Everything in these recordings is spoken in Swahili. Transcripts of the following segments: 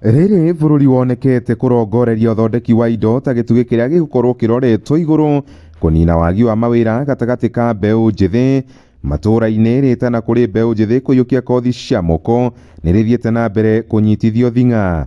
Rĩrĩ bũrũri wonekete kũrongoreria ũthondeki wa indo ta gĩtugĩ kĩrĩa gĩgũkorwo kĩroretwo igũrũ kũnina wagi wa mawĩra gatagatĩ ka mbeũ njĩthĩ matũũra-inĩ rĩtana kũrĩ mbeũ njĩthĩ kũiyũkia kothi cia moko nĩrĩthiĩte na mbere kũnyitithio thing'a.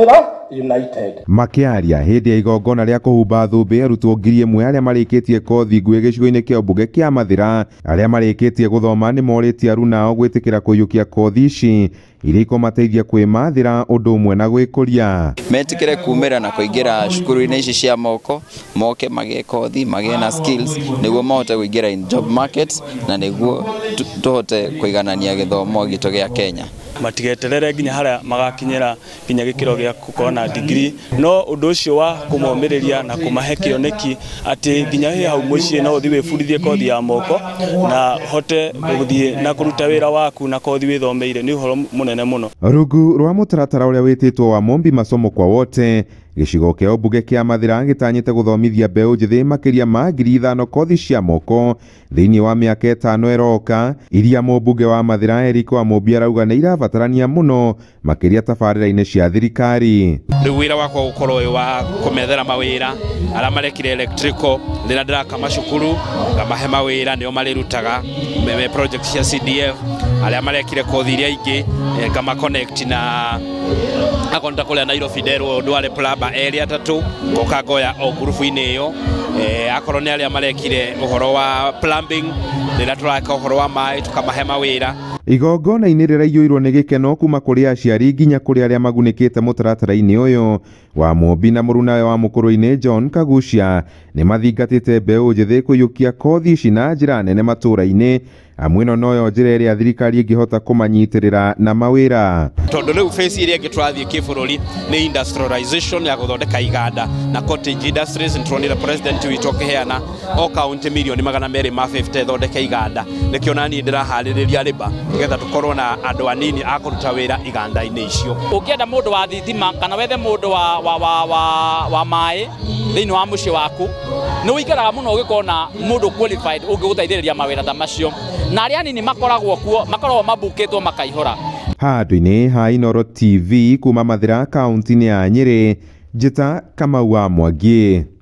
United. Makĩaria hĩndĩ ya igongona rĩa kũhumba thũmbĩ arutwo 1000 arĩa marĩkĩtie kothi nguhĩ gĩcigo-inĩ kĩa ũmbunge kĩa Mathira arĩa marĩkĩtie gũthoma nĩ morĩtie aruna ao gwĩtĩkĩra kũiyũkia kothi ici iria ikũmateithia kwĩmathĩra ũndũ ũmwe na gwĩkũria. Metĩkĩre kumĩra na kũingĩra cukuru-inĩ ici cia moko moke magĩe kothi magĩe na skills nĩguo mahote kũingĩra in job market na nĩguo tũhote kũiganania gĩthomo gitũ gĩa Kenya. Matigeterere nginya harĩa magakinyĩra nginya gĩkĩro gĩa gũkorwo na degree no ũndũ ũcio wa kũmomĩrĩria na kũmahe kĩoneki atĩ nginya hau mũciĩ no ũthiĩ wĩbundithie kothi ya moko na hote gũthiĩ na kũruta wĩra waku na kothi wĩthomeire nĩ ũhoro mũnene mũno. Rungu rwa mũtaratara ũrĩa wĩtĩtwo wa Mombi masomo kwa wote gĩcigo kĩa ũmbunge kĩa Mathira gĩtanyĩte gũthomithia mbeũ njĩthĩ makĩria ma 5000 kothi cia moko thĩinĩ wa mĩaka 5 ĩroka iria mũmbunge wa Mathira Eric Wamũmbi arauga nĩ irabatarania mũno makĩria tabarĩra-inĩ cia thirikari. Rĩu wĩra wakwa gũkorwo ũyũ wa kũmethera mawĩra arĩa marekire electrical rĩrĩa ndĩraka macukuru ngamahe mawĩra nĩo marĩrutaga project cia CDF arĩa marekire kothi iria ingĩ ngama connect na akonta kũrĩa Nairobi nderwo ndware plumber area 3 ngoka ngoya o group-inĩ ĩyo akorwo nĩ arĩa marekire ũhoro wa plumbing rĩrĩa tũraka ũhoro wa maĩ tukamahe mawĩra. Igongona-inĩ rĩraiyũirwo nĩ gĩkeno kuma kũrĩ aciari nginya kũrĩ arĩa magunĩkĩte mũtaratara-inĩ ũyũ. Wamũmbi na mũrunawe wa mũkũrũ-inĩ John Kagucia nĩ mathingatĩte mbeũ njĩthĩ kũiyũkia kothi ici na njĩra nene matũũra-inĩ amwe noyo njĩra ĩrĩa thirikari ĩngĩhota kũmanyitĩrĩra na mawĩra. Tondũ rĩu face ĩrĩa ĩngĩtũrathiĩ kĩbũrũri nĩ industrialization ya gũthondeka iganda na cottage industries nĩtũronire president witũ akĩheana o kaunti milioni 250 thondeke iganda nĩkĩo naniĩ ndĩraharĩrĩria rĩba nĩgetha tũkorwo na andũ anini a kũruta wĩra iganda-inĩ icio. Ũngĩenda mũndũ wa thitima kana wethe mũndũ wa maĩ thĩinĩ wa mũciĩ waku nĩ ũikaraga mũno ũgĩkorwo na mũndũ qualified ũngĩgũteithĩrĩria mawĩra ta macio na arĩa anini makoragwo kuo makoragwo mabukĩtwo makaihũra. Handũ-inĩ ha Inooro TV kuma Mathira kaunti-inĩ ya Nyĩrĩ, njĩta Kamau wa Mwangi.